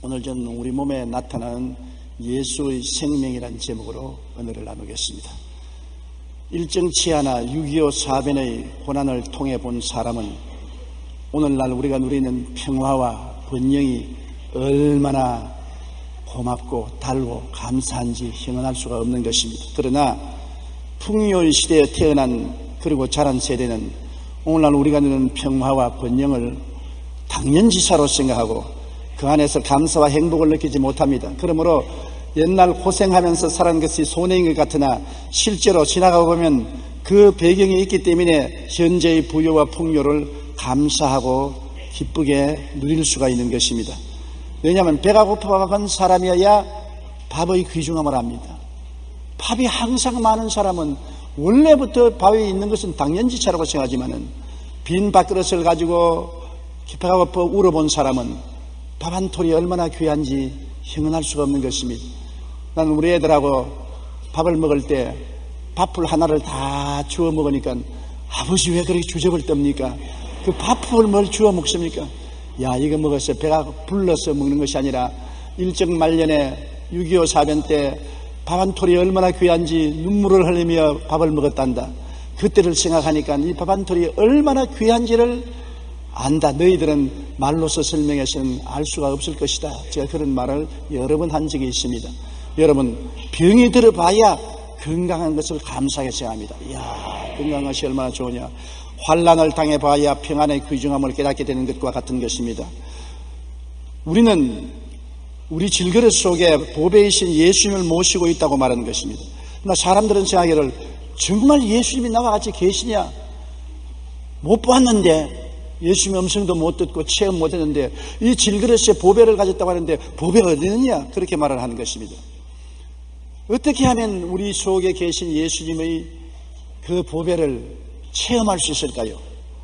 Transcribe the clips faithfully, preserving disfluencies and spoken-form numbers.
오늘 저는 우리 몸에 나타나는 예수의 생명이라는 제목으로 은혜를 나누겠습니다. 일정치 않아 육이오 사변의 고난을 통해 본 사람은 오늘날 우리가 누리는 평화와 번영이 얼마나 고맙고 달고 감사한지 형언할 수가 없는 것입니다. 그러나 풍요의 시대에 태어난 그리고 자란 세대는 오늘날 우리가 누리는 평화와 번영을 당연지사로 생각하고 그 안에서 감사와 행복을 느끼지 못합니다. 그러므로 옛날 고생하면서 살아온 것이 손해인 것 같으나 실제로 지나가 보면 그 배경이 있기 때문에 현재의 부유와 풍요를 감사하고 기쁘게 누릴 수가 있는 것입니다. 왜냐하면 배가 고파간 사람이어야 밥의 귀중함을 압니다. 밥이 항상 많은 사람은 원래부터 밥이 있는 것은 당연지차라고 생각하지만은 빈 밥그릇을 가지고 배가 고파 울어본 사람은 밥 한 톨이 얼마나 귀한지 형언할 수가 없는 것입니다. 나는 우리 애들하고 밥을 먹을 때 밥풀 하나를 다 주워 먹으니까 아버지 왜 그렇게 주접을 떱니까? 그 밥풀을 뭘 주워 먹습니까? 야, 이거 먹어서 배가 불러서 먹는 것이 아니라 일정 말년에 육이오 사변 때 밥 한 톨이 얼마나 귀한지 눈물을 흘리며 밥을 먹었단다. 그때를 생각하니까 이 밥 한 톨이 얼마나 귀한지를 안다. 너희들은 말로서 설명해서는 알 수가 없을 것이다. 제가 그런 말을 여러 번 한 적이 있습니다. 여러분, 병이 들어봐야 건강한 것을 감사하게 생각합니다. 이야, 건강한 것이 얼마나 좋으냐. 환난을 당해봐야 평안의 귀중함을 깨닫게 되는 것과 같은 것입니다. 우리는 우리 질그릇 속에 보배이신 예수님을 모시고 있다고 말하는 것입니다. 그러나 사람들은 생각하기를 정말 예수님이 나와 같이 계시냐? 못 보았는데, 예수님의 음성도 못 듣고 체험 못 했는데 이 질그릇에 보배를 가졌다고 하는데 보배가 어디 있느냐? 그렇게 말을 하는 것입니다. 어떻게 하면 우리 속에 계신 예수님의 그 보배를 체험할 수 있을까요?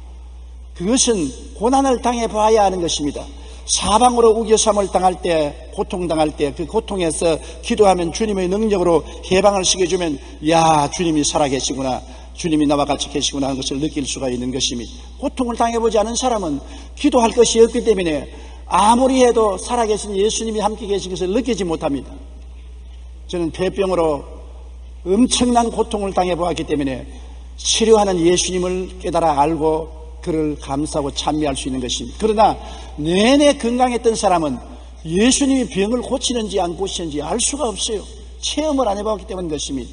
그것은 고난을 당해봐야 하는 것입니다. 사방으로 우겨삼을 당할 때, 고통당할 때 그 고통에서 기도하면 주님의 능력으로 해방을 시켜주면 야, 주님이 살아계시구나, 주님이 나와 같이 계시구나 하는 것을 느낄 수가 있는 것입니다. 고통을 당해보지 않은 사람은 기도할 것이 없기 때문에 아무리 해도 살아계신 예수님이 함께 계신 것을 느끼지 못합니다. 저는 폐병으로 엄청난 고통을 당해보았기 때문에 치료하는 예수님을 깨달아 알고 그를 감사하고 찬미할 수 있는 것입니다. 그러나 내내 건강했던 사람은 예수님이 병을 고치는지 안 고치는지 알 수가 없어요. 체험을 안 해봤기 때문인 것입니다.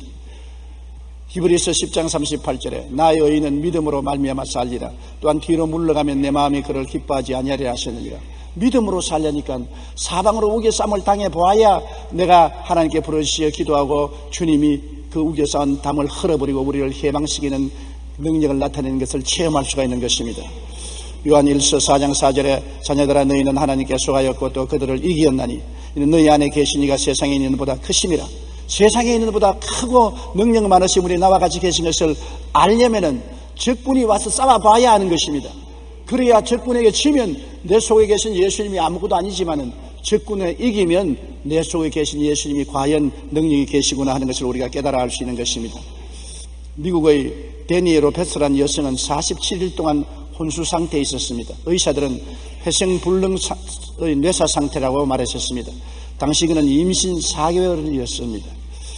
히브리서 십 장 삼십팔 절에 나의 의인은 믿음으로 말미암아 살리라. 또한 뒤로 물러가면 내 마음이 그를 기뻐하지 아니하리라 하셨느니라. 믿음으로 살려니까 사방으로 우겨쌈을 당해보아야 내가 하나님께 부르시어 기도하고 주님이 그 우겨싸은 담을 흘러버리고 우리를 해방시키는 능력을 나타내는 것을 체험할 수가 있는 것입니다. 요한 일서 사 장 사 절에 자녀들아 너희는 하나님께 속하였고 또 그들을 이기었나니 이는 너희 안에 계신 이가 세상에 있는 것보다 크심이라. 세상에 있는 것보다 크고 능력 많으신 분이 나와 같이 계신 것을 알려면은 적군이 와서 싸워봐야 하는 것입니다. 그래야 적군에게 지면 내 속에 계신 예수님이 아무것도 아니지만은 적군에 이기면 내 속에 계신 예수님이 과연 능력이 계시구나 하는 것을 우리가 깨달아 알 수 있는 것입니다. 미국의 데니 로페스라는 여성은 사십칠 일 동안 혼수 상태에 있었습니다. 의사들은 회생불능의 뇌사 상태라고 말했었습니다. 당시 그는 임신 사 개월이었습니다.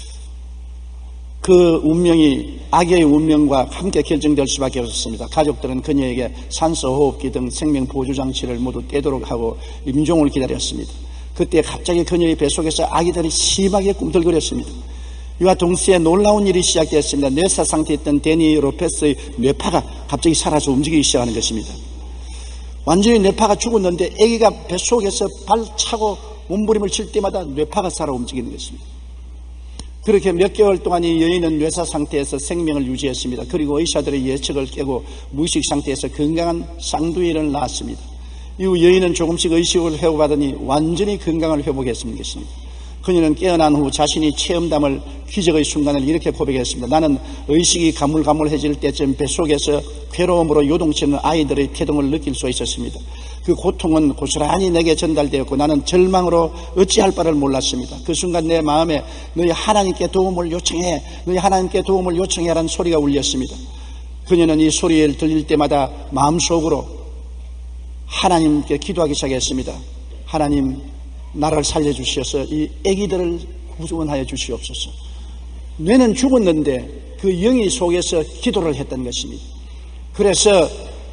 그 운명이 아기의 운명과 함께 결정될 수밖에 없었습니다. 가족들은 그녀에게 산소호흡기 등 생명보조장치를 모두 떼도록 하고 임종을 기다렸습니다. 그때 갑자기 그녀의 뱃속에서 아기들이 심하게 꿈틀거렸습니다. 이와 동시에 놀라운 일이 시작되었습니다. 뇌사 상태에 있던 데니 로페스의 뇌파가 갑자기 사라져 움직이기 시작하는 것입니다. 완전히 뇌파가 죽었는데 아기가 뱃속에서 발차고 몸부림을 칠 때마다 뇌파가 살아 움직이는 것입니다. 그렇게 몇 개월 동안 이 여인은 뇌사 상태에서 생명을 유지했습니다. 그리고 의사들의 예측을 깨고 무의식 상태에서 건강한 쌍둥이를 낳았습니다. 이후 여인은 조금씩 의식을 회복하더니 완전히 건강을 회복했습니다. 그녀는 깨어난 후 자신이 체험담을 기적의 순간을 이렇게 고백했습니다. 나는 의식이 가물가물해질 때쯤 뱃속에서 괴로움으로 요동치는 아이들의 태동을 느낄 수 있었습니다. 그 고통은 고스란히 내게 전달되었고 나는 절망으로 어찌할 바를 몰랐습니다. 그 순간 내 마음에 너희 하나님께 도움을 요청해, 너희 하나님께 도움을 요청해 라는 소리가 울렸습니다. 그녀는 이 소리를 들릴 때마다 마음속으로 하나님께 기도하기 시작했습니다. 하나님, 나를 살려주셔서 이 아기들을 구원하여 주시옵소서. 뇌는 죽었는데 그 영이 속에서 기도를 했던 것입니다. 그래서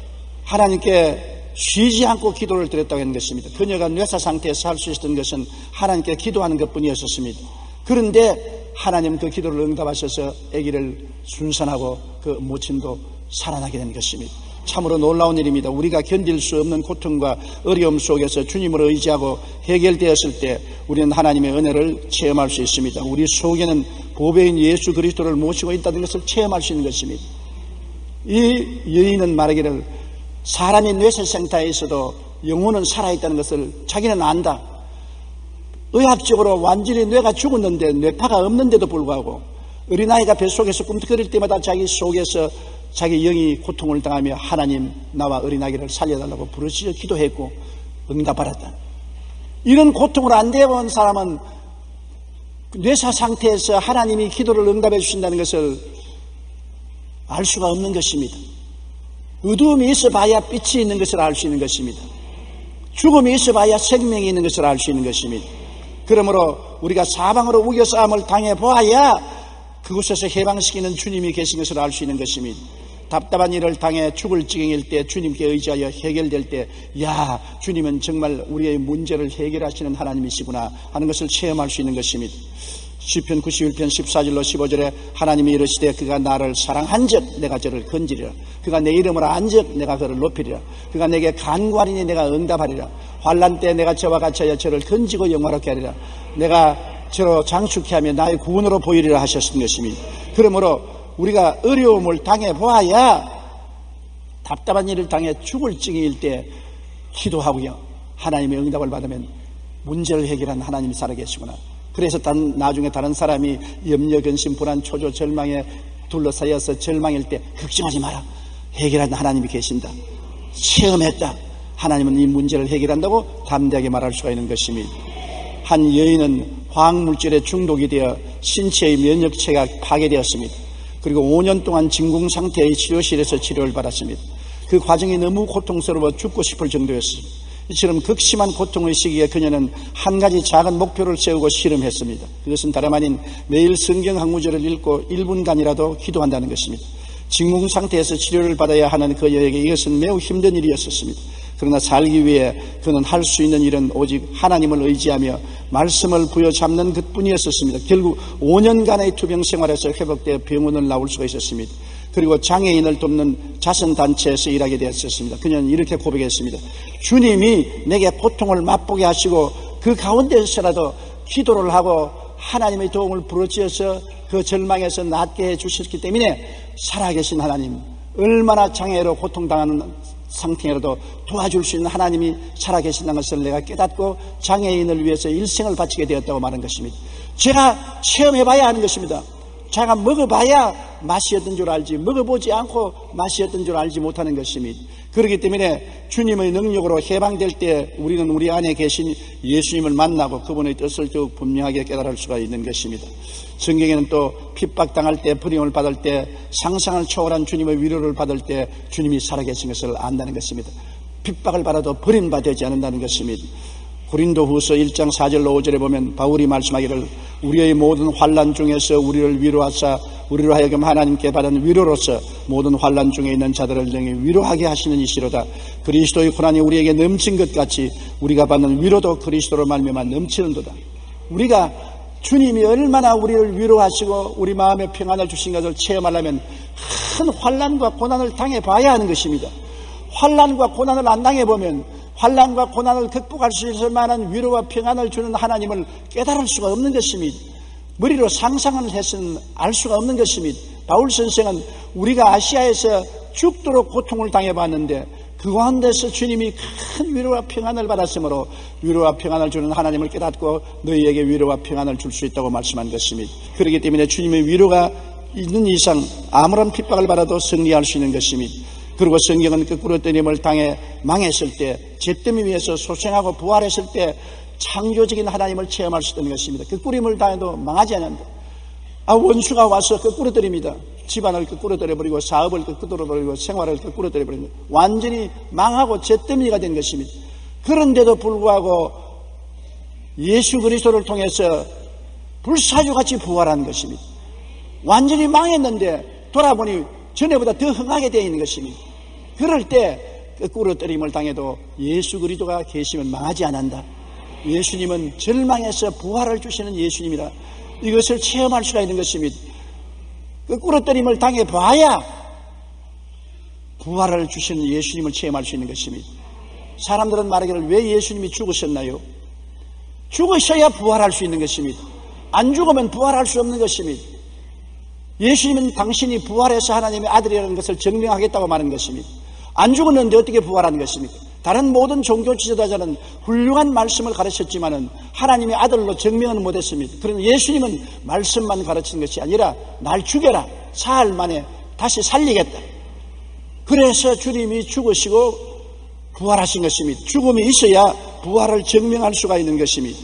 하나님께 쉬지 않고 기도를 드렸다고 하는 것입니다. 그녀가 뇌사 상태에서 할 수 있었던 것은 하나님께 기도하는 것뿐이었습니다. 그런데 하나님 그 기도를 응답하셔서 아기를 순산하고 그 모친도 살아나게 된 것입니다. 참으로 놀라운 일입니다. 우리가 견딜 수 없는 고통과 어려움 속에서 주님을 의지하고 해결되었을 때 우리는 하나님의 은혜를 체험할 수 있습니다. 우리 속에는 보배인 예수 그리스도를 모시고 있다는 것을 체험할 수 있는 것입니다. 이 여인은 말하기를 사람이 뇌세상태에 있어도 영혼은 살아있다는 것을 자기는 안다. 의학적으로 완전히 뇌가 죽었는데 뇌파가 없는데도 불구하고 어린아이가 뱃속에서 꿈틀거릴 때마다 자기 속에서 자기 영이 고통을 당하며 하나님 나와 어린아이를 살려달라고 부르짖어 기도했고 응답받았다. 이런 고통을 안 대본 사람은 뇌사 상태에서 하나님이 기도를 응답해 주신다는 것을 알 수가 없는 것입니다. 어두움이 있어 봐야 빛이 있는 것을 알 수 있는 것입니다. 죽음이 있어 봐야 생명이 있는 것을 알 수 있는 것입니다. 그러므로 우리가 사방으로 우겨싸움을 당해 보아야 그곳에서 해방시키는 주님이 계신 것을 알 수 있는 것입니다. 답답한 일을 당해 죽을 지경일 때 주님께 의지하여 해결될 때 야, 주님은 정말 우리의 문제를 해결하시는 하나님이시구나 하는 것을 체험할 수 있는 것입니다. 시편 구십일 편 십사 절로 십오 절에 하나님이 이르시되 그가 나를 사랑한즉 내가 저를 건지리라. 그가 내 이름을 안즉 내가 그를 높이리라. 그가 내게 간구하리니 내가 응답하리라. 환난 때 내가 저와 같이 하여 저를 건지고 영화롭게 하리라. 내가 저로 장축케 하며 나의 구원으로 보이리라 하셨던 것입니다. 그러므로 우리가 어려움을 당해 보아야 답답한 일을 당해 죽을 징일 때 기도하고요 하나님의 응답을 받으면 문제를 해결한 하나님이 살아계시구나. 그래서 단, 나중에 다른 사람이 염려, 근심, 불안, 초조, 절망에 둘러싸여서 절망일 때 걱정하지 마라. 해결한 하나님이 계신다. 체험했다. 하나님은 이 문제를 해결한다고 담대하게 말할 수가 있는 것입니다. 한 여인은 화학물질에 중독이 되어 신체의 면역체가 파괴되었습니다. 그리고 오 년 동안 진공 상태의 치료실에서 치료를 받았습니다. 그 과정이 너무 고통스러워 죽고 싶을 정도였습니다. 이처럼 극심한 고통의 시기에 그녀는 한 가지 작은 목표를 세우고 실험했습니다. 그것은 다름 아닌 매일 성경 한 구절을 읽고 일 분간이라도 기도한다는 것입니다. 진공 상태에서 치료를 받아야 하는 그녀에게 이것은 매우 힘든 일이었습니다. 그러나 살기 위해 그는 할 수 있는 일은 오직 하나님을 의지하며 말씀을 부여잡는 것뿐이었습니다. 결국 오 년간의 투병 생활에서 회복되어 병원을 나올 수가 있었습니다. 그리고 장애인을 돕는 자선단체에서 일하게 되었습니다. 그녀는 이렇게 고백했습니다. 주님이 내게 고통을 맛보게 하시고 그 가운데서라도 기도를 하고 하나님의 도움을 부르짖어서 그 절망에서 낫게 해주셨기 때문에 살아계신 하나님, 얼마나 장애로 고통당하는 상태라도 도와줄 수 있는 하나님이 살아계신다는 것을 내가 깨닫고 장애인을 위해서 일생을 바치게 되었다고 말한 것입니다. 제가 체험해봐야 하는 것입니다. 제가 먹어봐야 맛이었던 줄 알지 먹어보지 않고 맛이었던 줄 알지 못하는 것입니다. 그렇기 때문에 주님의 능력으로 해방될 때 우리는 우리 안에 계신 예수님을 만나고 그분의 뜻을 더욱 분명하게 깨달을 수가 있는 것입니다. 성경에는 또 핍박당할 때, 버림을 받을 때, 상상을 초월한 주님의 위로를 받을 때 주님이 살아계신 것을 안다는 것입니다. 핍박을 받아도 버림받지 않는다는 것입니다. 고린도후서 일 장 사 절로 오 절에 보면 바울이 말씀하기를 우리의 모든 환난 중에서 우리를 위로하사 우리로 하여금 하나님께 받은 위로로서 모든 환난 중에 있는 자들을 능히 위로하게 하시는 이시로다. 그리스도의 고난이 우리에게 넘친 것 같이 우리가 받는 위로도 그리스도로 말미암아 넘치는도다. 우리가 주님이 얼마나 우리를 위로하시고 우리 마음에 평안을 주신 것을 체험하려면 큰 환난과 고난을 당해봐야 하는 것입니다. 환난과 고난을 안 당해보면 환난과 고난을 극복할 수 있을 만한 위로와 평안을 주는 하나님을 깨달을 수가 없는 것입니다. 머리로 상상을 해서는 알 수가 없는 것입니다. 바울 선생은 우리가 아시아에서 죽도록 고통을 당해봤는데 그 가운데서 주님이 큰 위로와 평안을 받았으므로 위로와 평안을 주는 하나님을 깨닫고 너희에게 위로와 평안을 줄 수 있다고 말씀한 것입니다. 그렇기 때문에 주님의 위로가 있는 이상 아무런 핍박을 받아도 승리할 수 있는 것입니다. 그리고 성경은 거꾸로 뜨림을 당해 망했을 때, 잿더미 위에서 소생하고 부활했을 때 창조적인 하나님을 체험할 수 있는 것입니다. 거꾸림을 당해도 망하지 않는다. 아, 원수가 와서 거꾸로 뜨립니다. 집안을 거꾸로 뜨려버리고 사업을 거꾸로 뜨려버리고 생활을 거꾸로 뜨려버리고 완전히 망하고 잿더미가 된 것입니다. 그런데도 불구하고 예수 그리스도를 통해서 불사조같이 부활한 것입니다. 완전히 망했는데 돌아보니 전에보다 더 흥하게 되어 있는 것입니다. 그럴 때 거꾸로 떨림을 당해도 예수 그리스도가 계시면 망하지 않는다. 예수님은 절망에서 부활을 주시는 예수님이라 이것을 체험할 수가 있는 것입니다. 거꾸로 떨림을 당해봐야 부활을 주시는 예수님을 체험할 수 있는 것입니다. 사람들은 말하기를 왜 예수님이 죽으셨나요? 죽으셔야 부활할 수 있는 것입니다. 안 죽으면 부활할 수 없는 것입니다. 예수님은 당신이 부활해서 하나님의 아들이라는 것을 증명하겠다고 말한 것입니다. 안 죽었는데 어떻게 부활하는 것입니까? 다른 모든 종교 지도자들은 훌륭한 말씀을 가르쳤지만은 하나님의 아들로 증명은 못했습니다. 그러나 예수님은 말씀만 가르치는 것이 아니라 날 죽여라, 사흘 만에 다시 살리겠다. 그래서 주님이 죽으시고 부활하신 것입니다. 죽음이 있어야 부활을 증명할 수가 있는 것입니다.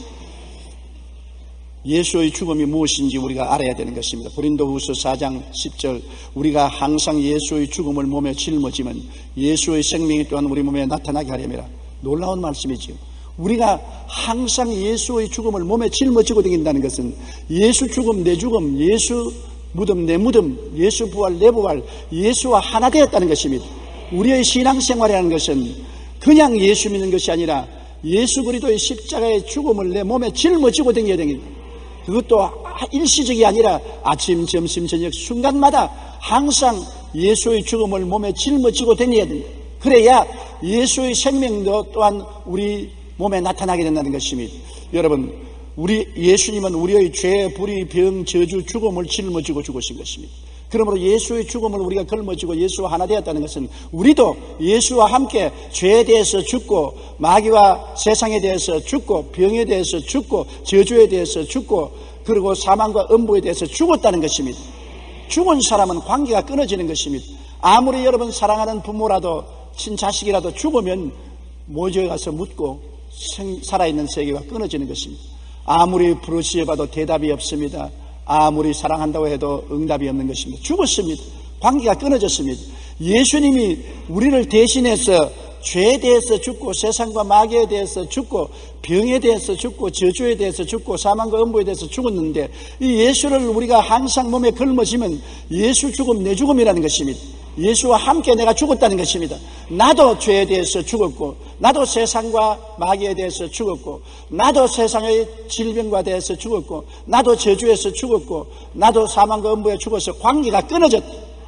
예수의 죽음이 무엇인지 우리가 알아야 되는 것입니다. 고린도후서 사 장 십 절 우리가 항상 예수의 죽음을 몸에 짊어지면 예수의 생명이 또한 우리 몸에 나타나게 하려니라. 놀라운 말씀이지요. 우리가 항상 예수의 죽음을 몸에 짊어지고 다닌다는 것은 예수 죽음 내 죽음, 예수 무덤 내 무덤, 예수 부활 내 부활, 예수와 하나 되었다는 것입니다. 우리의 신앙생활이라는 것은 그냥 예수 믿는 것이 아니라 예수 그리스도의 십자가의 죽음을 내 몸에 짊어지고 다녀야 됩니다. 그것도 일시적이 아니라 아침, 점심, 저녁 순간마다 항상 예수의 죽음을 몸에 짊어지고 다녀야 됩니다. 그래야 예수의 생명도 또한 우리 몸에 나타나게 된다는 것입니다. 여러분, 우리 예수님은 우리의 죄, 불의, 병, 저주, 죽음을 짊어지고 죽으신 것입니다. 그러므로 예수의 죽음을 우리가 걸머지고 예수와 하나 되었다는 것은 우리도 예수와 함께 죄에 대해서 죽고 마귀와 세상에 대해서 죽고 병에 대해서 죽고 저주에 대해서 죽고 그리고 사망과 음부에 대해서 죽었다는 것입니다. 죽은 사람은 관계가 끊어지는 것입니다. 아무리 여러분 사랑하는 부모라도 친자식이라도 죽으면 모조에 가서 묻고 살아있는 세계가 끊어지는 것입니다. 아무리 부르시어봐도 대답이 없습니다. 아무리 사랑한다고 해도 응답이 없는 것입니다. 죽었습니다. 관계가 끊어졌습니다. 예수님이 우리를 대신해서 죄에 대해서 죽고 세상과 마귀에 대해서 죽고 병에 대해서 죽고 저주에 대해서 죽고 사망과 음부에 대해서 죽었는데 이 예수를 우리가 항상 몸에 걸머지면 예수 죽음 내 죽음이라는 것입니다. 예수와 함께 내가 죽었다는 것입니다. 나도 죄에 대해서 죽었고 나도 세상과 마귀에 대해서 죽었고 나도 세상의 질병과 대해서 죽었고 나도 저주에서 죽었고 나도 사망과 음부에 죽어서 관계가 끊어졌다.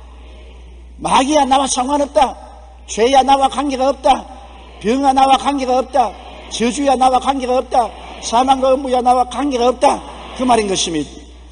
마귀야 나와 상관없다. 죄야 나와 관계가 없다. 병아 나와 관계가 없다. 저주야 나와 관계가 없다. 사망과 음부야 나와 관계가 없다. 그 말인 것입니다.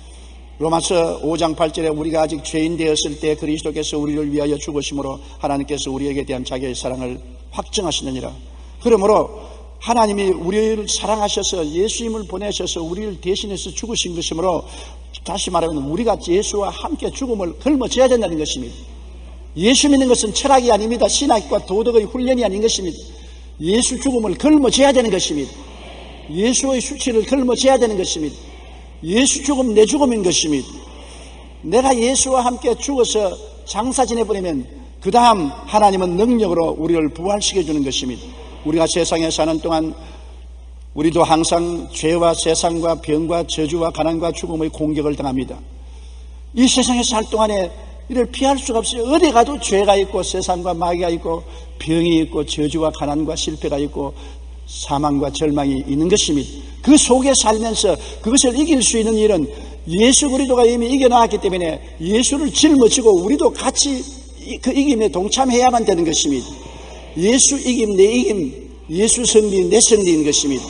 로마서 오 장 팔 절에 우리가 아직 죄인 되었을 때 그리스도께서 우리를 위하여 죽으심으로 하나님께서 우리에게 대한 자기의 사랑을 확증하시느니라. 그러므로 하나님이 우리를 사랑하셔서 예수님을 보내셔서 우리를 대신해서 죽으신 것이므로 다시 말하면 우리가 예수와 함께 죽음을 걸머져야 된다는 것입니다. 예수 믿는 것은 철학이 아닙니다. 신학과 도덕의 훈련이 아닌 것입니다. 예수 죽음을 걸머져야 되는 것입니다. 예수의 수치를 걸머져야 되는 것입니다. 예수 죽음 내 죽음인 것입니다. 내가 예수와 함께 죽어서 장사 지내버리면 그 다음 하나님은 능력으로 우리를 부활시켜주는 것입니다. 우리가 세상에 사는 동안 우리도 항상 죄와 세상과 병과 저주와 가난과 죽음의 공격을 당합니다. 이 세상에 살 동안에 이를 피할 수가 없어요. 어디 가도 죄가 있고 세상과 마귀가 있고 병이 있고 저주와 가난과 실패가 있고 사망과 절망이 있는 것입니다. 그 속에 살면서 그것을 이길 수 있는 일은 예수 그리스도가 이미 이겨나왔기 때문에 예수를 짊어지고 우리도 같이 그 이김에 동참해야만 되는 것입니다. 예수 이김 내 이김, 예수 승리 내 승리인 것입니다.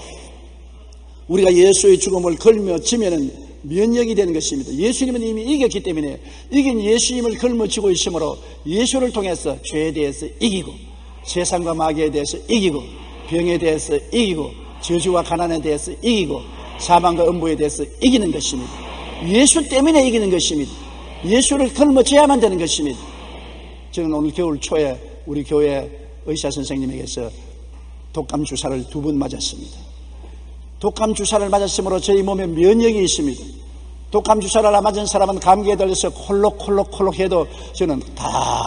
우리가 예수의 죽음을 걸며지면은 면역이 되는 것입니다. 예수님은 이미 이겼기 때문에 이긴 예수님을 걸머쥐고 있으므로 예수를 통해서 죄에 대해서 이기고 세상과 마귀에 대해서 이기고 병에 대해서 이기고 저주와 가난에 대해서 이기고 사망과 음부에 대해서 이기는 것입니다. 예수 때문에 이기는 것입니다. 예수를 걸머져야만 되는 것입니다. 저는 오늘 겨울 초에 우리 교회 의사 선생님에게서 독감 주사를 두 번 맞았습니다. 독감 주사를 맞았으므로 저희 몸에 면역이 있습니다. 독감 주사를 맞은 사람은 감기에 걸려서 콜록콜록콜록 해도 저는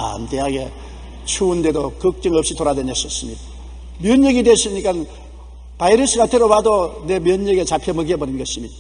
담대하게 추운데도 걱정 없이 돌아다녔었습니다. 면역이 됐으니까 바이러스가 들어와도 내 면역에 잡혀 먹여버린 것입니다.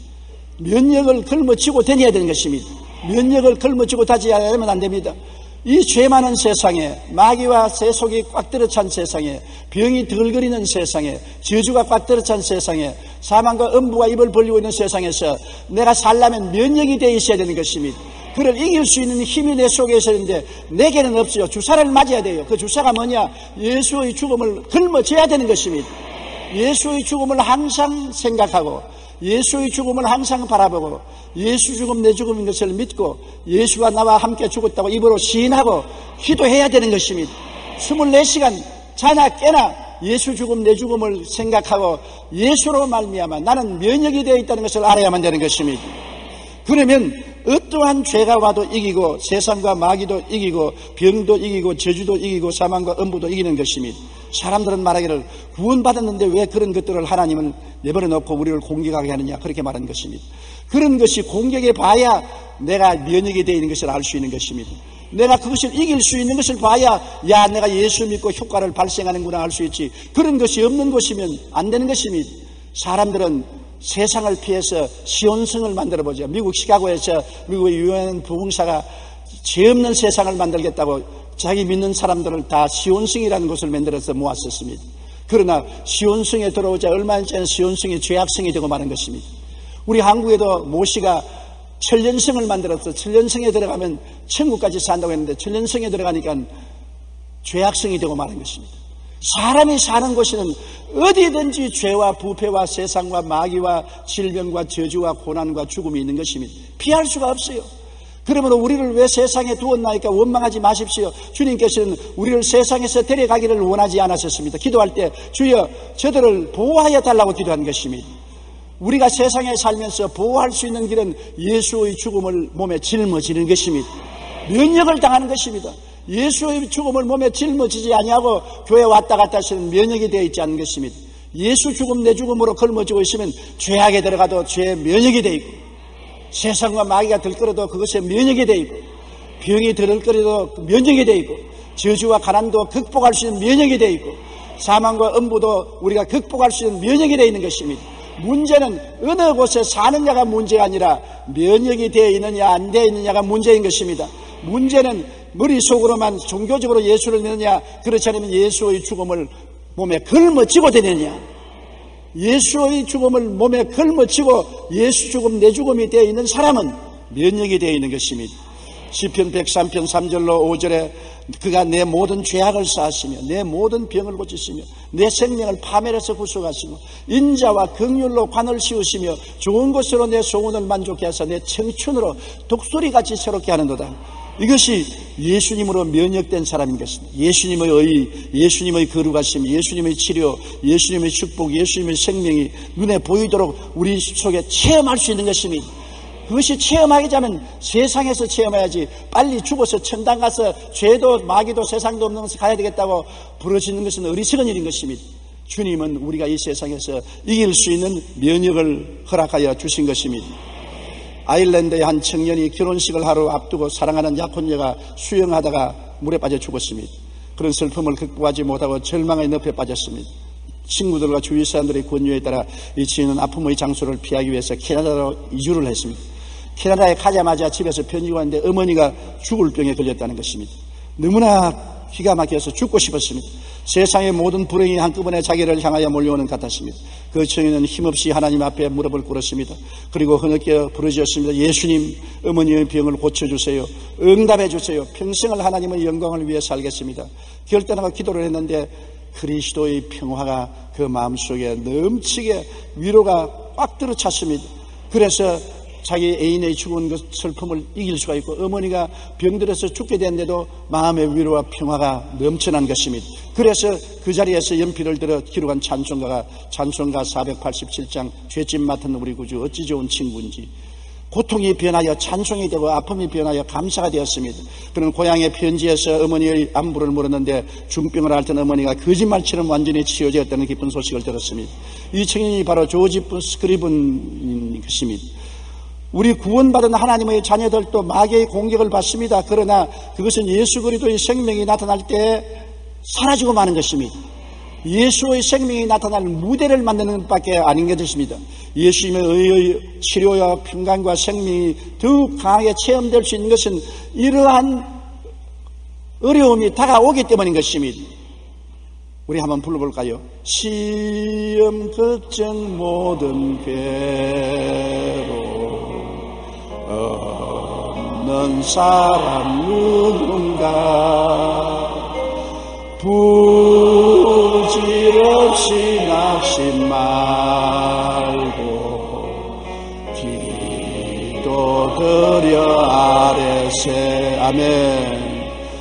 면역을 걸머쥐고 다녀야 되는 것입니다. 면역을 걸머쥐고 다니면 안 됩니다. 이 죄 많은 세상에, 마귀와 세속이 꽉 들어찬 세상에, 병이 덜거리는 세상에, 저주가 꽉 들어찬 세상에, 사망과 음부가 입을 벌리고 있는 세상에서 내가 살려면 면역이 되어 있어야 되는 것입니다. 그를 이길 수 있는 힘이 내 속에 있어야 되는데 내게는 없어요. 주사를 맞아야 돼요. 그 주사가 뭐냐? 예수의 죽음을 걸머져야 되는 것입니다. 예수의 죽음을 항상 생각하고 예수의 죽음을 항상 바라보고 예수 죽음 내 죽음인 것을 믿고 예수가 나와 함께 죽었다고 입으로 시인하고 기도해야 되는 것입니다. 이십사 시간 자나 깨나 예수 죽음 내 죽음을 생각하고 예수로 말미암아 나는 면역이 되어 있다는 것을 알아야만 되는 것입니다. 그러면 어떠한 죄가 와도 이기고 세상과 마귀도 이기고 병도 이기고 저주도 이기고 사망과 음부도 이기는 것입니다. 사람들은 말하기를 구원받았는데 왜 그런 것들을 하나님은 내버려 놓고 우리를 공격하게 하느냐 그렇게 말하는 것입니다. 그런 것이 공격해 봐야 내가 면역이 되어 있는 것을 알 수 있는 것입니다. 내가 그것을 이길 수 있는 것을 봐야 야 내가 예수 믿고 효과를 발생하는구나 알 수 있지. 그런 것이 없는 것이면 안 되는 것입니다. 사람들은 세상을 피해서 시온성을 만들어보죠. 미국 시카고에서 미국의 유명한 부흥사가 죄 없는 세상을 만들겠다고 자기 믿는 사람들을 다 시온성이라는 곳을 만들어서 모았었습니다. 그러나 시온성에 들어오자 얼마 안 지난 시온성이 죄악성이 되고 마는 것입니다. 우리 한국에도 모시가 천년성을 만들어서 천년성에 들어가면 천국까지 산다고 했는데 천년성에 들어가니까 죄악성이 되고 마는 것입니다. 사람이 사는 곳에는 어디든지 죄와 부패와 세상과 마귀와 질병과 저주와 고난과 죽음이 있는 것입니다. 피할 수가 없어요. 그러므로 우리를 왜 세상에 두었나이까 원망하지 마십시오. 주님께서는 우리를 세상에서 데려가기를 원하지 않았었습니다. 기도할 때 주여 저들을 보호하여 달라고 기도한 것입니다. 우리가 세상에 살면서 보호할 수 있는 길은 예수의 죽음을 몸에 짊어지는 것입니다. 면역을 당하는 것입니다. 예수의 죽음을 몸에 짊어지지 아니하고 교회 왔다 갔다 하시는 면역이 되어 있지 않은 것입니다. 예수 죽음 내 죽음으로 걸머지고 있으면 죄악에 들어가도 죄의 면역이 되어 있고 세상과 마귀가 들끓어도 그것에 면역이 되어 있고 병이 들끓어도 면역이 되어 있고 저주와 가난도 극복할 수 있는 면역이 되어 있고 사망과 음부도 우리가 극복할 수 있는 면역이 되어 있는 것입니다. 문제는 어느 곳에 사느냐가 문제가 아니라 면역이 되어 있느냐 안 되어 있느냐가 문제인 것입니다. 문제는 머릿속으로만 종교적으로 예수를 믿느냐 그렇지 않으면 예수의 죽음을 몸에 걸머쥐고 다니느냐 예수의 죽음을 몸에 걸머쥐고 예수 죽음 내 죽음이 되어 있는 사람은 면역이 되어 있는 것입니다. 시편 백삼 편 삼 절로 오 절에 그가 내 모든 죄악을 사하시며 내 모든 병을 고치시며 내 생명을 파멸해서 구속하시고 인자와 긍휼로 관을 씌우시며 좋은 것으로 내 소원을 만족케 하사 내 청춘으로 독수리같이 새롭게 하는도다. 이것이 예수님으로 면역된 사람인 것입니다. 예수님의 의, 예수님의 거룩하심, 예수님의 치료, 예수님의 축복, 예수님의 생명이 눈에 보이도록 우리 속에 체험할 수 있는 것입니다. 그것이 체험하기 전에 세상에서 체험해야지 빨리 죽어서 천당 가서 죄도 마귀도 세상도 없는 곳에 가야 되겠다고 부러지는 것은 어리석은 일인 것입니다. 주님은 우리가 이 세상에서 이길 수 있는 면역을 허락하여 주신 것입니다. 아일랜드의 한 청년이 결혼식을 하루 앞두고 사랑하는 약혼녀가 수영하다가 물에 빠져 죽었습니다. 그런 슬픔을 극복하지 못하고 절망의 늪에 빠졌습니다. 친구들과 주위 사람들의 권유에 따라 이 친구는 아픔의 장소를 피하기 위해서 캐나다로 이주를 했습니다. 캐나다에 가자마자 집에서 편지가 왔는데 어머니가 죽을 병에 걸렸다는 것입니다. 너무나 기가 막혀서 죽고 싶었습니다. 세상의 모든 불행이 한꺼번에 자기를 향하여 몰려오는 것 같았습니다. 그 청년은 힘없이 하나님 앞에 무릎을 꿇었습니다. 그리고 흐느껴 부르짖었습니다. 예수님, 어머니의 병을 고쳐주세요. 응답해 주세요. 평생을 하나님의 영광을 위해 살겠습니다. 결단하고 기도를 했는데 그리스도의 평화가 그 마음속에 넘치게 위로가 꽉 들어찼습니다. 그래서 자기 애인의 죽은 그 슬픔을 이길 수가 있고 어머니가 병들어서 죽게 됐는데도 마음의 위로와 평화가 넘쳐난 것입니다. 그래서 그 자리에서 연필을 들어 기록한 찬송가가 찬송가 사백팔십칠 장 죄짐 맡은 우리 구주 어찌 좋은 친구인지 고통이 변하여 찬송이 되고 아픔이 변하여 감사가 되었습니다. 그는 고향의 편지에서 어머니의 안부를 물었는데 중병을 앓던 어머니가 거짓말처럼 완전히 치유되었다는 기쁜 소식을 들었습니다. 이 청년이 바로 조지 스크리븐인 것입니다. 우리 구원받은 하나님의 자녀들도 마귀의 공격을 받습니다. 그러나 그것은 예수 그리스도의 생명이 나타날 때 사라지고 마는 것입니다. 예수의 생명이 나타날 무대를 만드는 것밖에 아닌 것입니다. 예수님의 의의 치료와 평강과 생명이 더욱 강하게 체험될 수 있는 것은 이러한 어려움이 다가오기 때문인 것입니다. 우리 한번 불러볼까요? 시험, 걱정, 모든 괴로움 없는 사람 누군가 부질없이 낙심 말고 기도드려 아래세. 아멘.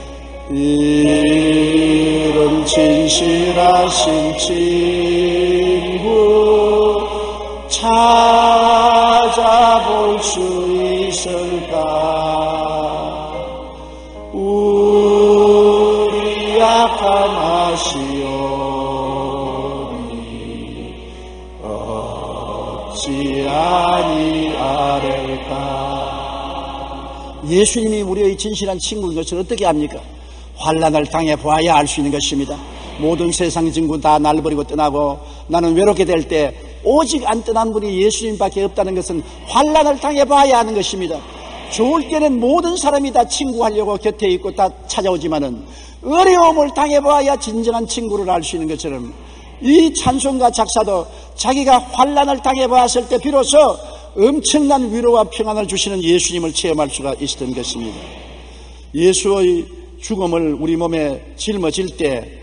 이런 진실하신 친구 찾아볼 수 있을까? 우리 약한 하시오니 어찌 아니하릴까? 예수님이 우리의 진실한 친구인 것을 어떻게 압니까? 환난을 당해 보아야 알 수 있는 것입니다. 모든 세상 친구 다 날 버리고 떠나고 나는 외롭게 될 때 오직 안 떠난 분이 예수님밖에 없다는 것은 환난을 당해 봐야 하는 것입니다. 좋을 때는 모든 사람이 다 친구하려고 곁에 있고 다 찾아오지만은 어려움을 당해 봐야 진정한 친구를 알 수 있는 것처럼 이 찬송가 작사도 자기가 환난을 당해 봤을 때 비로소 엄청난 위로와 평안을 주시는 예수님을 체험할 수가 있었던 것입니다. 예수의 죽음을 우리 몸에 짊어질 때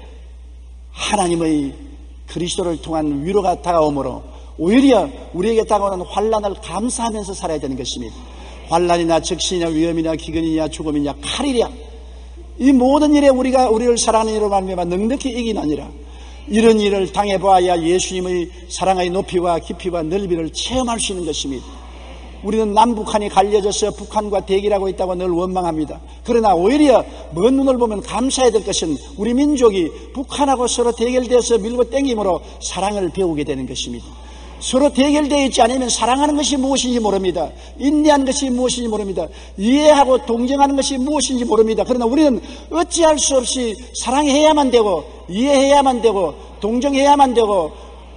하나님의 그리스도를 통한 위로가 다가오므로 오히려 우리에게 다가오는 환난을 감사하면서 살아야 되는 것입니다. 환난이나 적신이나 위험이나 기근이냐 죽음이냐 칼이랴 이 모든 일에 우리가 우리를 사랑하는 이로 말미암아 넉넉히 이긴 아니라 이런 일을 당해보아야 예수님의 사랑의 높이와 깊이와 넓이를 체험할 수 있는 것입니다. 우리는 남북한이 갈려져서 북한과 대결하고 있다고 늘 원망합니다. 그러나 오히려 먼 눈을 보면 감사해야 될 것은 우리 민족이 북한하고 서로 대결되어서 밀고 땡김으로 사랑을 배우게 되는 것입니다. 서로 대결되어 있지 않으면 사랑하는 것이 무엇인지 모릅니다. 인내하는 것이 무엇인지 모릅니다. 이해하고 동정하는 것이 무엇인지 모릅니다. 그러나 우리는 어찌할 수 없이 사랑해야만 되고 이해해야만 되고 동정해야만 되고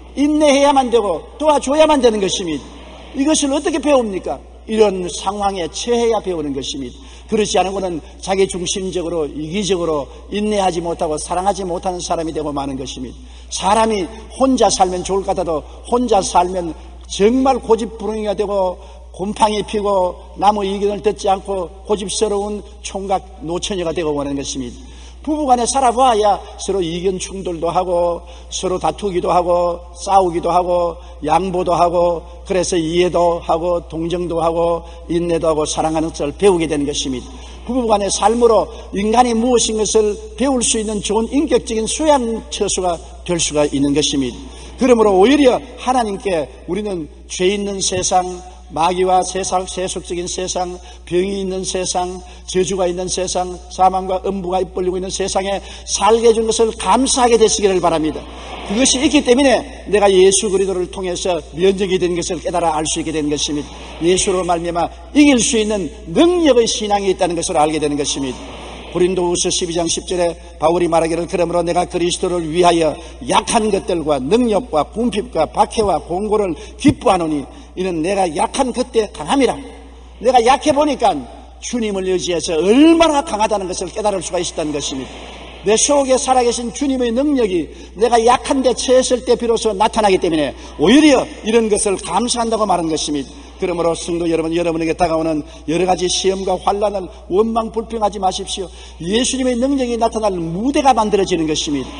인내해야만 되고 도와줘야만 되는 것입니다. 이것을 어떻게 배웁니까? 이런 상황에 처해야 배우는 것입니다. 그렇지 않고는 자기 중심적으로 이기적으로 인내하지 못하고 사랑하지 못하는 사람이 되고 마는 것입니다. 사람이 혼자 살면 좋을 것 같아도 혼자 살면 정말 고집부렁이가 되고 곰팡이 피고 남의 의견을 듣지 않고 고집스러운 총각 노처녀가 되고 마는 것입니다. 부부간에 살아봐야 서로 의견 충돌도 하고 서로 다투기도 하고 싸우기도 하고 양보도 하고 그래서 이해도 하고 동정도 하고 인내도 하고 사랑하는 것을 배우게 되는 것입니다. 부부간의 삶으로 인간이 무엇인 것을 배울 수 있는 좋은 인격적인 수양 처수가 될 수가 있는 것입니다. 그러므로 오히려 하나님께 우리는 죄 있는 세상 마귀와 세상, 세속적인 세상, 병이 있는 세상, 저주가 있는 세상, 사망과 음부가 입벌리고 있는 세상에 살게 해준 것을 감사하게 되시기를 바랍니다. 그것이 있기 때문에 내가 예수 그리스도를 통해서 면역이 된 것을 깨달아 알 수 있게 되는 것입니다. 예수로 말미암아 이길 수 있는 능력의 신앙이 있다는 것을 알게 되는 것입니다. 고린도후서 십이 장 십 절에 바울이 말하기를 그러므로 내가 그리스도를 위하여 약한 것들과 능력과 궁핍과 박해와 공고를 기뻐하노니 이는 내가 약한 그때 강함이라. 내가 약해 보니까 주님을 의지해서 얼마나 강하다는 것을 깨달을 수가 있었다는 것입니다. 내 속에 살아계신 주님의 능력이 내가 약한데 처했을 때 비로소 나타나기 때문에 오히려 이런 것을 감사한다고 말하는 것입니다. 그러므로 성도 여러분, 여러분에게 다가오는 여러 가지 시험과 환난을 원망 불평하지 마십시오. 예수님의 능력이 나타날 무대가 만들어지는 것입니다.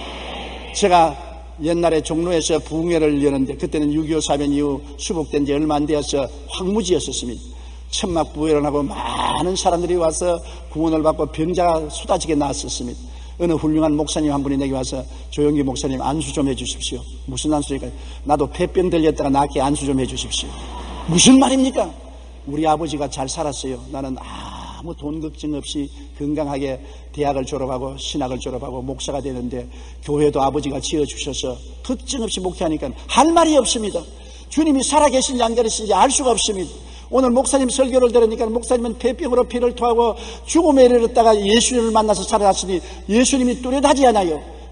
제가 옛날에 종로에서 부흥회를 여는데 그때는 육이오 사변 이후 수복된 지 얼마 안 되어서 황무지였었습니다. 천막 부회를 하고 많은 사람들이 와서 구원을 받고 병자가 쏟아지게 나왔었습니다. 어느 훌륭한 목사님 한 분이 내게 와서 조영기 목사님 안수 좀 해주십시오. 무슨 안수니까? 나도 폐병 들렸다가 낫게 안수 좀 해주십시오. 무슨 말입니까? 우리 아버지가 잘 살았어요. 나는 아무 돈 걱정 없이 건강하게 대학을 졸업하고 신학을 졸업하고 목사가 되는데 교회도 아버지가 지어주셔서 걱정 없이 목회하니까 할 말이 없습니다. 주님이 살아계신지 안 계신지 알 수가 없습니다. 오늘 목사님 설교를 들으니까 목사님은 폐병으로 피를 토하고 죽음에 이르렀다가 예수님을 만나서 살아났으니 예수님이 뚜렷하지 않아요.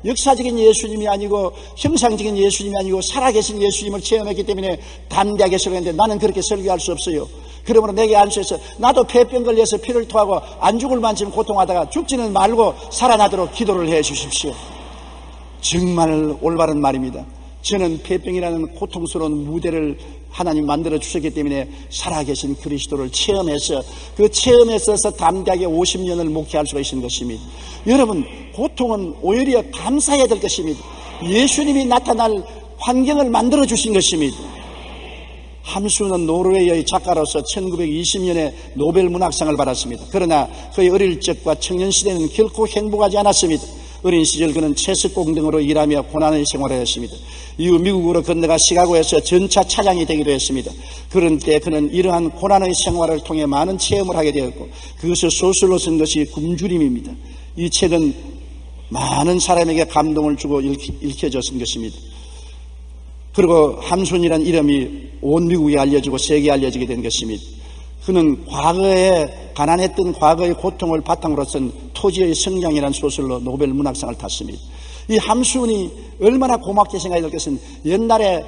역사적인 예수님이 아니고 형상적인 예수님이 아니고 살아계신 예수님을 체험했기 때문에 담대하게 설교했는데 나는 그렇게 설교할 수 없어요. 그러므로 내게 안수해서 나도 폐병 걸려서 피를 토하고 안 죽을 만큼 고통하다가 죽지는 말고 살아나도록 기도를 해 주십시오. 정말 올바른 말입니다. 저는 폐병이라는 고통스러운 무대를 하나님 만들어 주셨기 때문에 살아계신 그리스도를 체험해서 그 체험에 있어서 담대하게 오십 년을 목회할 수가 있는 것입니다. 여러분, 고통은 오히려 감사해야 될 것입니다. 예수님이 나타날 환경을 만들어 주신 것입니다. 함수는 노르웨이의 작가로서 천구백이십 년에 노벨 문학상을 받았습니다. 그러나 그의 어릴 적과 청년 시대는 결코 행복하지 않았습니다. 어린 시절 그는 채석공 등으로 일하며 고난의 생활을 했습니다. 이후 미국으로 건너가 시카고에서 전차 차장이 되기도 했습니다. 그런 때 그는 이러한 고난의 생활을 통해 많은 체험을 하게 되었고 그것을 소설로 쓴 것이 굶주림입니다. 이 책은 많은 사람에게 감동을 주고 읽혀졌은 것입니다. 그리고 함순이라는 이름이 온 미국에 알려지고 세계에 알려지게 된 것입니다. 그는 과거에 가난했던 과거의 고통을 바탕으로 쓴 토지의 성장이라는 소설로 노벨 문학상을 탔습니다. 이 함순이 얼마나 고맙게 생각이 될 것은 옛날에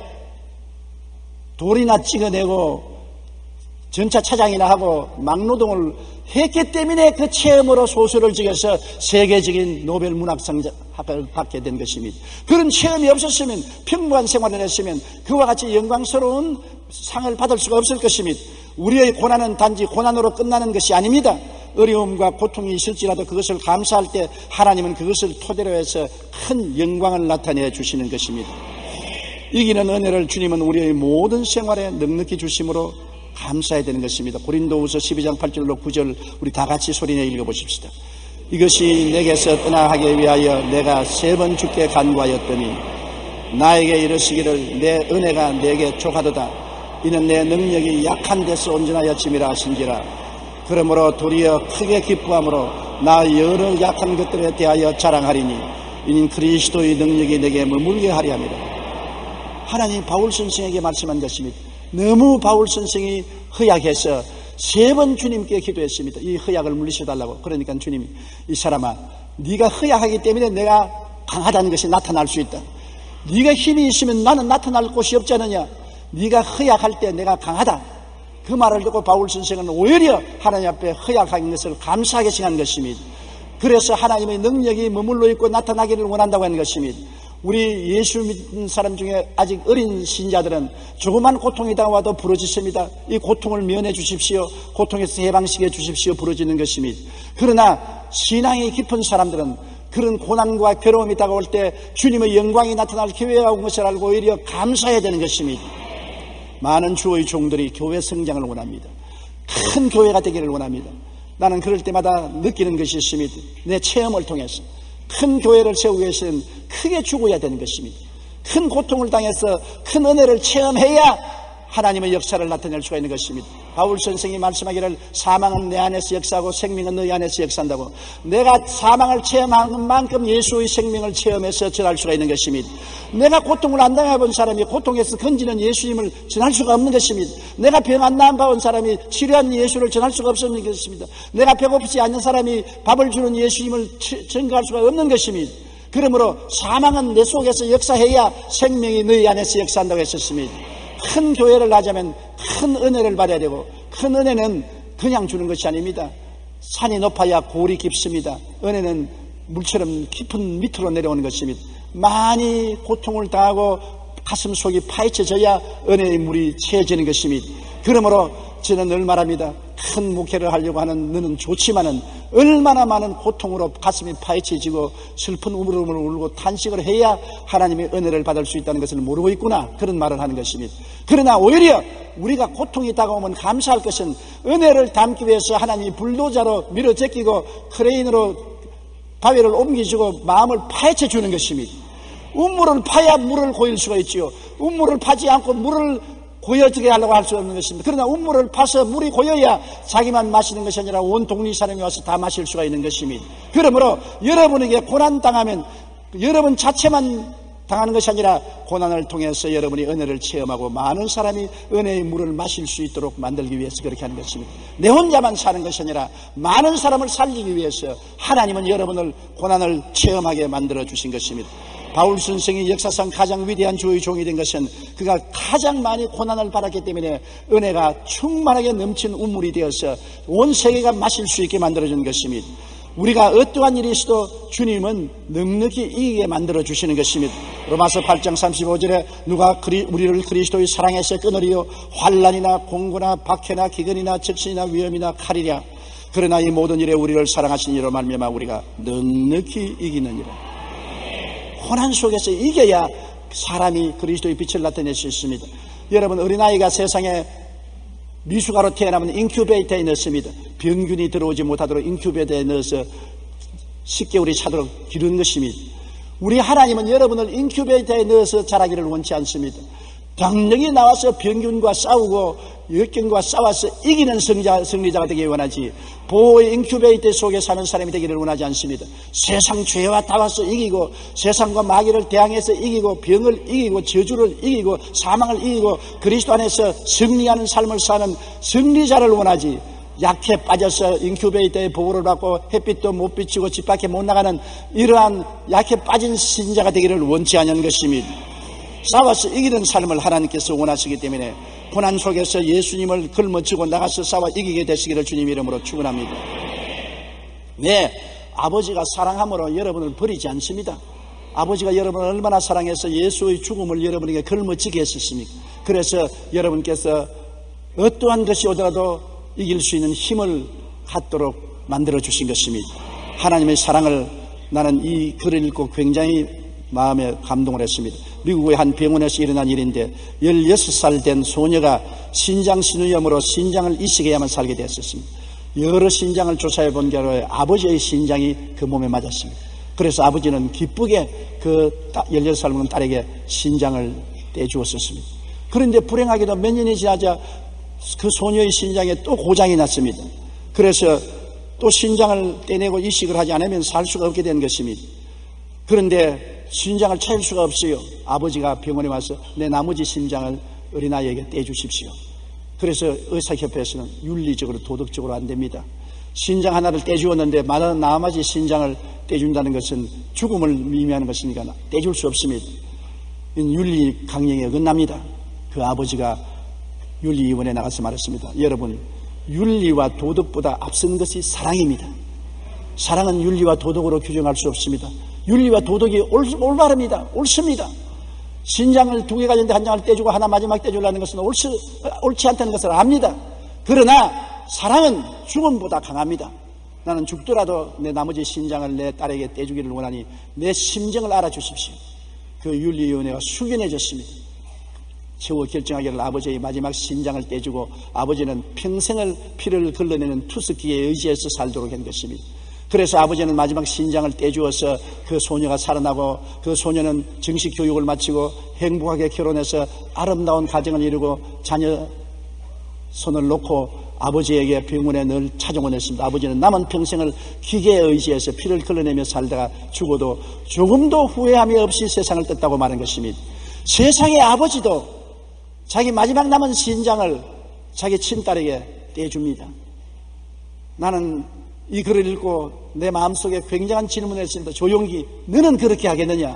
돌이나 찍어내고 전차 차장이나 하고 막노동을 했기 때문에 그 체험으로 소설을 지어서 세계적인 노벨 문학상을 받게 된 것입니다. 그런 체험이 없었으면 평범한 생활을 했으면 그와 같이 영광스러운 상을 받을 수가 없을 것입니다. 우리의 고난은 단지 고난으로 끝나는 것이 아닙니다. 어려움과 고통이 있을지라도 그것을 감사할 때 하나님은 그것을 토대로 해서 큰 영광을 나타내 주시는 것입니다. 이기는 은혜를 주님은 우리의 모든 생활에 넉넉히 주심으로 감사해야 되는 것입니다. 고린도후서 십이 장 팔 절로 구 절 우리 다 같이 소리내 읽어보십시다. 이것이 내게서 떠나가게 위하여 내가 세 번 주께 간구하였더니 나에게 이르시기를 내 은혜가 내게 족하도다. 이는 내 능력이 약한 데서 온전하였음이라 하신지라. 그러므로 도리어 크게 기뻐함으로 나 여러 약한 것들에 대하여 자랑하리니 이는 그리스도의 능력이 내게 머물게 하리 함이라. 하나님 바울 선생에게 말씀한 것입니다. 너무 바울 선생이 허약해서 세 번 주님께 기도했습니다. 이 허약을 물리쳐달라고. 그러니까 주님이 이 사람아 네가 허약하기 때문에 내가 강하다는 것이 나타날 수 있다. 네가 힘이 있으면 나는 나타날 곳이 없지 않느냐. 네가 허약할 때 내가 강하다. 그 말을 듣고 바울 선생은 오히려 하나님 앞에 허약한 것을 감사하게 생각한 것입니다. 그래서 하나님의 능력이 머물러 있고 나타나기를 원한다고 하는 것입니다. 우리 예수 믿는 사람 중에 아직 어린 신자들은 조그만 고통이 다가와도 부러지십니다. 이 고통을 면해 주십시오. 고통에서 해방시켜 주십시오. 부러지는 것입니다. 그러나 신앙이 깊은 사람들은 그런 고난과 괴로움이 다가올 때 주님의 영광이 나타날 기회가 온 것을 알고 오히려 감사해야 되는 것입니다. 많은 주의 종들이 교회 성장을 원합니다. 큰 교회가 되기를 원합니다. 나는 그럴 때마다 느끼는 것이 있습니다. 내 체험을 통해서 큰 교회를 세우기 위해서는 크게 죽어야 되는 것입니다. 큰 고통을 당해서 큰 은혜를 체험해야 하나님의 역사를 나타낼 수가 있는 것입니다. 바울 선생이 말씀하기를 사망은 내 안에서 역사하고 생명은 너희 안에서 역사한다고. 내가 사망을 체험하는 만큼 예수의 생명을 체험해서 전할 수가 있는 것입니다. 내가 고통을 안 당해본 사람이 고통에서 건지는 예수님을 전할 수가 없는 것입니다. 내가 병 안 나은 사람이 치료한 예수를 전할 수가 없는 것입니다. 내가 배고프지 않는 사람이 밥을 주는 예수님을 전가할 수가 없는 것입니다. 그러므로 사망은 내 속에서 역사해야 생명이 너희 안에서 역사한다고 했었습니다. 큰 교회를 하자면 큰 은혜를 받아야 되고, 큰 은혜는 그냥 주는 것이 아닙니다. 산이 높아야 골이 깊습니다. 은혜는 물처럼 깊은 밑으로 내려오는 것입니다. 많이 고통을 당하고 가슴 속이 파헤쳐져야 은혜의 물이 채워지는 것입니다. 그러므로 저는 늘 말합니다. 큰 목회를 하려고 하는 너는 좋지만은 얼마나 많은 고통으로 가슴이 파헤쳐지고 슬픈 울음을 울고 탄식을 해야 하나님의 은혜를 받을 수 있다는 것을 모르고 있구나, 그런 말을 하는 것입니다. 그러나 오히려 우리가 고통이 다가오면 감사할 것은 은혜를 담기 위해서 하나님이 불도자로 밀어 제끼고 크레인으로 바위를 옮기시고 마음을 파헤쳐 주는 것입니다. 우물을 파야 물을 고일 수가 있지요. 우물을 파지 않고 물을 고여지게 하려고 할 수 없는 것입니다. 그러나 우물을 파서 물이 고여야 자기만 마시는 것이 아니라 온 동리 사람이 와서 다 마실 수가 있는 것입니다. 그러므로 여러분에게 고난당하면 여러분 자체만 당하는 것이 아니라 고난을 통해서 여러분이 은혜를 체험하고 많은 사람이 은혜의 물을 마실 수 있도록 만들기 위해서 그렇게 하는 것입니다. 내 혼자만 사는 것이 아니라 많은 사람을 살리기 위해서 하나님은 여러분을 고난을 체험하게 만들어 주신 것입니다. 바울 선생이 역사상 가장 위대한 주의 종이 된 것은 그가 가장 많이 고난을 받았기 때문에 은혜가 충만하게 넘친 우물이 되어서 온 세계가 마실 수 있게 만들어준 것입니다. 우리가 어떠한 일이 있어도 주님은 넉넉히 이기게 만들어 주시는 것입니다. 로마서 팔 장 삼십오 절에 누가 그리, 우리를 그리스도의 사랑에서 끊으리요 환난이나 공고나 박해나 기근이나 적신이나 위험이나 칼이랴. 그러나 이 모든 일에 우리를 사랑하신 이로 말미암아 우리가 넉넉히 이기느니라. 고난 속에서 이겨야 사람이 그리스도의 빛을 나타낼 수 있습니다. 여러분, 어린아이가 세상에 미숙아로 태어나면 인큐베이터에 넣습니다. 병균이 들어오지 못하도록 인큐베이터에 넣어서 십 개월이 차도록 기르는 것입니다. 우리 하나님은 여러분을 인큐베이터에 넣어서 자라기를 원치 않습니다. 당력이 나와서 병균과 싸우고 역경과 싸워서 이기는 승리자, 승리자가 되기 원하지 보호의 인큐베이터 속에 사는 사람이 되기를 원하지 않습니다. 세상 죄와 싸워서 이기고 세상과 마귀를 대항해서 이기고 병을 이기고 저주를 이기고 사망을 이기고 그리스도 안에서 승리하는 삶을 사는 승리자를 원하지 약해 빠져서 인큐베이터의 보호를 받고 햇빛도 못 비치고 집 밖에 못 나가는 이러한 약해 빠진 신자가 되기를 원치 않는 것입니다. 싸워서 이기는 삶을 하나님께서 원하시기 때문에 고난 속에서 예수님을 걸머쥐고 나가서 싸워 이기게 되시기를 주님 이름으로 축원합니다. 왜? 아버지가 사랑함으로 여러분을 버리지 않습니다. 아버지가 여러분을 얼마나 사랑해서 예수의 죽음을 여러분에게 걸머쥐게 했었습니까? 그래서 여러분께서 어떠한 것이 오더라도 이길 수 있는 힘을 갖도록 만들어 주신 것입니다. 하나님의 사랑을 나는 이 글을 읽고 굉장히 마음에 감동을 했습니다. 미국의 한 병원에서 일어난 일인데 열여섯 살 된 소녀가 신장신우염으로 신장을 이식해야만 살게 되었습니다. 여러 신장을 조사해 본 결과 아버지의 신장이 그 몸에 맞았습니다. 그래서 아버지는 기쁘게 그 열여섯 살 먹은 딸에게 신장을 떼주었습니다. 그런데 불행하게도 몇 년이 지나자 그 소녀의 신장에 또 고장이 났습니다. 그래서 또 신장을 떼내고 이식을 하지 않으면 살 수가 없게 된 것입니다. 그런데 신장을 찾을 수가 없어요. 아버지가 병원에 와서 내 나머지 신장을 어린아이에게 떼주십시오. 그래서 의사협회에서는 윤리적으로 도덕적으로 안 됩니다. 신장 하나를 떼주었는데 나머지 신장을 떼준다는 것은 죽음을 의미하는 것이니까 떼줄 수 없습니다. 윤리 강령에 어긋납니다. 그 아버지가 윤리위원회에 나가서 말했습니다. 여러분, 윤리와 도덕보다 앞선 것이 사랑입니다. 사랑은 윤리와 도덕으로 규정할 수 없습니다. 윤리와 도덕이 올, 올바릅니다. 옳습니다. 신장을 두 개가 있는데 한 장을 떼주고 하나 마지막 떼주려는 것은 옳지, 옳지 않다는 것을 압니다. 그러나 사랑은 죽음보다 강합니다. 나는 죽더라도 내 나머지 신장을 내 딸에게 떼주기를 원하니 내 심정을 알아주십시오. 그 윤리위원회가 숙연해졌습니다. 최후 결정하기를 아버지의 마지막 신장을 떼주고 아버지는 평생을 피를 걸러내는 투스키에 의지해서 살도록 한 것입니다. 그래서 아버지는 마지막 신장을 떼주어서 그 소녀가 살아나고 그 소녀는 정식 교육을 마치고 행복하게 결혼해서 아름다운 가정을 이루고 자녀 손을 놓고 아버지에게 병원에 늘 찾아오곤 했습니다. 아버지는 남은 평생을 기계에 의지해서 피를 걸러내며 살다가 죽어도 조금도 후회함이 없이 세상을 떴다고 말한 것입니다. 세상의 아버지도 자기 마지막 남은 신장을 자기 친딸에게 떼줍니다. 나는 이 글을 읽고 내 마음속에 굉장한 질문을 했습니다. 조용기, 너는 그렇게 하겠느냐?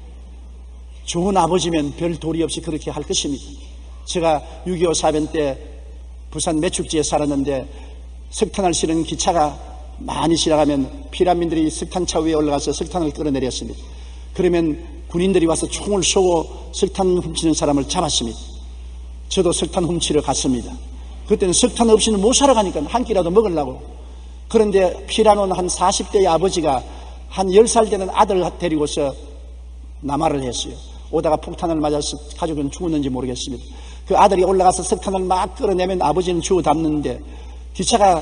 좋은 아버지면 별 도리 없이 그렇게 할 것입니다. 제가 육이오 사변 때 부산 매축지에 살았는데 석탄을 실은 기차가 많이 지나가면 피난민들이 석탄차 위에 올라가서 석탄을 끌어내렸습니다. 그러면 군인들이 와서 총을 쏘고 석탄 훔치는 사람을 잡았습니다. 저도 석탄 훔치러 갔습니다. 그때는 석탄 없이는 못 살아가니까 한 끼라도 먹으려고. 그런데 피라노는 한 사십 대의 아버지가 한 열 살 되는 아들 데리고서 남하를 했어요. 오다가 폭탄을 맞아서 가족은 죽었는지 모르겠습니다. 그 아들이 올라가서 석탄을 막 끌어내면 아버지는 주워 담는데 기차가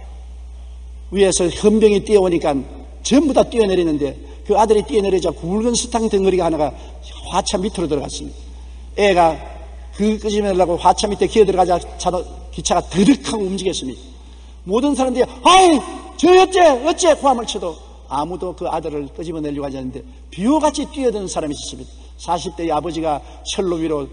위에서 헌병이 뛰어오니까 전부 다 뛰어내리는데 그 아들이 뛰어내리자 굵은 석탄 덩어리가 하나가 화차 밑으로 들어갔습니다. 애가 그 끄집어내려고 화차 밑에 기어 들어가자 차도, 기차가 드득하고 움직였습니다. 모든 사람들이 아이 저 어째 어째 고함을 쳐도 아무도 그 아들을 끄집어내려고 하지 않는데 비호같이 뛰어드는 사람이 있었습니다. 사십 대의 아버지가 철로 위로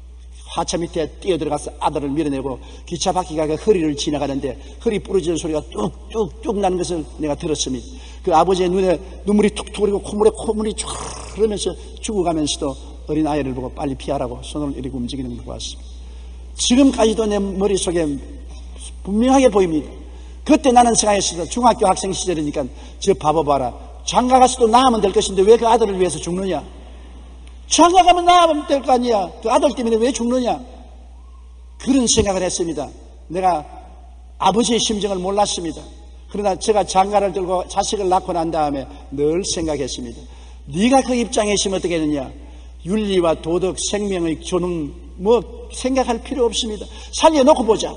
화차 밑에 뛰어들어가서 아들을 밀어내고 기차 바퀴가 그 허리를 지나가는데 허리 부러지는 소리가 뚝뚝뚝 나는 것을 내가 들었습니다. 그 아버지의 눈에 눈물이 툭툭 흐르고 콧물에 콧물이 쫙 흐르면서 죽어가면서도 어린 아이를 보고 빨리 피하라고 손을 이렇게 움직이는 걸 보았습니다. 지금까지도 내 머릿속에 분명하게 보입니다. 그때 나는 생각했습니다. 중학교 학생 시절이니까 저 바보 봐라. 장가 가서도 낳으면 될 것인데 왜 그 아들을 위해서 죽느냐? 장가 가면 낳으면 될 거 아니야. 그 아들 때문에 왜 죽느냐? 그런 생각을 했습니다. 내가 아버지의 심정을 몰랐습니다. 그러나 제가 장가를 들고 자식을 낳고 난 다음에 늘 생각했습니다. 네가 그 입장에 있으면 어떻게 되느냐? 윤리와 도덕, 생명의 존엄 뭐 생각할 필요 없습니다. 살려놓고 보자.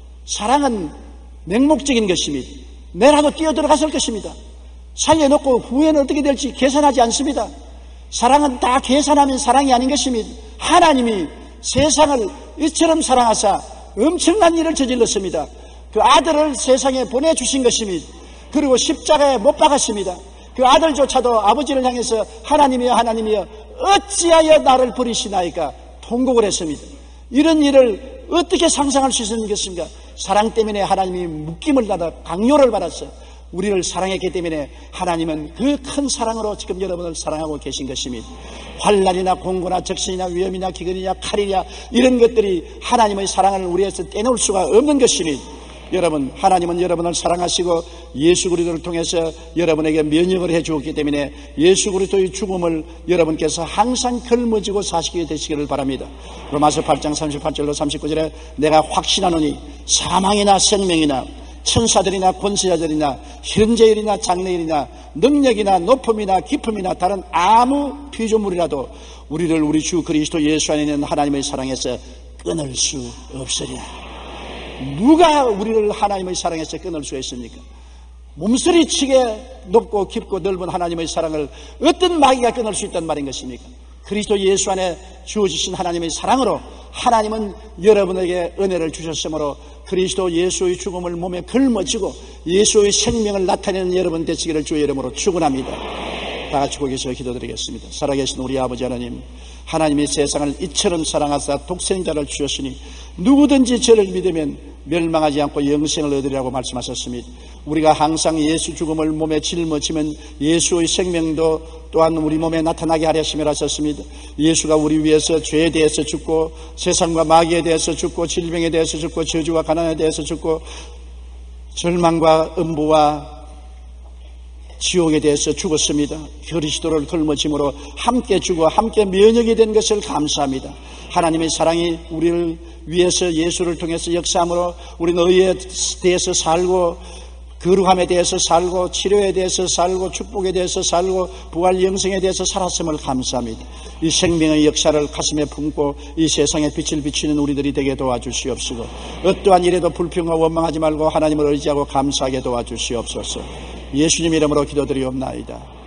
사랑은 맹목적인 것입니다. 내라도 뛰어들어갔을 것입니다. 살려놓고 후회는 어떻게 될지 계산하지 않습니다. 사랑은 다 계산하면 사랑이 아닌 것입니다. 하나님이 세상을 이처럼 사랑하사 엄청난 일을 저질렀습니다. 그 아들을 세상에 보내주신 것입니다. 그리고 십자가에 못 박았습니다. 그 아들조차도 아버지를 향해서 하나님이여 하나님이여 어찌하여 나를 버리시나이까 통곡을 했습니다. 이런 일을 어떻게 상상할 수 있는 것입니까? 사랑 때문에 하나님이 묶임을 받아 강요를 받았어요. 우리를 사랑했기 때문에 하나님은 그 큰 사랑으로 지금 여러분을 사랑하고 계신 것입니다. 환난이나 공고나 적신이나 위험이나 기근이나 칼이냐 이런 것들이 하나님의 사랑을 우리에서 떼놓을 수가 없는 것입니다. 여러분, 하나님은 여러분을 사랑하시고 예수 그리스도를 통해서 여러분에게 면역을 해 주었기 때문에 예수 그리스도의 죽음을 여러분께서 항상 걸머지고 사시게 되시기를 바랍니다. 로마서 팔 장 삼십팔 절로 삼십구 절에 내가 확신하노니 사망이나 생명이나 천사들이나 권세자들이나 현재일이나 장래일이나 능력이나 높음이나 깊음이나 다른 아무 피조물이라도 우리를 우리 주 그리스도 예수 안에 있는 하나님의 사랑에서 끊을 수 없으리라. 누가 우리를 하나님의 사랑에서 끊을 수 있습니까? 몸서리치게 높고 깊고 넓은 하나님의 사랑을 어떤 마귀가 끊을 수 있단 말인 것입니까? 그리스도 예수 안에 주어지신 하나님의 사랑으로 하나님은 여러분에게 은혜를 주셨으므로 그리스도 예수의 죽음을 몸에 걸머쥐고 예수의 생명을 나타내는 여러분 되시기를 주의 이름으로 축원합니다. 다 같이 거기서 기도드리겠습니다. 살아계신 우리 아버지 하나님, 하나님이 세상을 이처럼 사랑하사 독생자를 주셨으니 누구든지 저를 믿으면 멸망하지 않고 영생을 얻으리라고 말씀하셨습니다. 우리가 항상 예수 죽음을 몸에 짊어지면 예수의 생명도 또한 우리 몸에 나타나게 하렸으며 하셨습니다. 예수가 우리 위해서 죄에 대해서 죽고 세상과 마귀에 대해서 죽고 질병에 대해서 죽고 저주와 가난에 대해서 죽고 절망과 음부와 지옥에 대해서 죽었습니다. 그리스도를 걸머짐으로 함께 죽어 함께 면역이 된 것을 감사합니다. 하나님의 사랑이 우리를 위해서 예수를 통해서 역사함으로 우리는 의에 대해서 살고 거룩함에 대해서 살고 치료에 대해서 살고 축복에 대해서 살고 부활 영생에 대해서 살았음을 감사합니다. 이 생명의 역사를 가슴에 품고 이 세상에 빛을 비추는 우리들이 되게 도와주시옵시고 어떠한 일에도 불평과 원망하지 말고 하나님을 의지하고 감사하게 도와주시옵소서. 예수님 이름으로 기도드리옵나이다.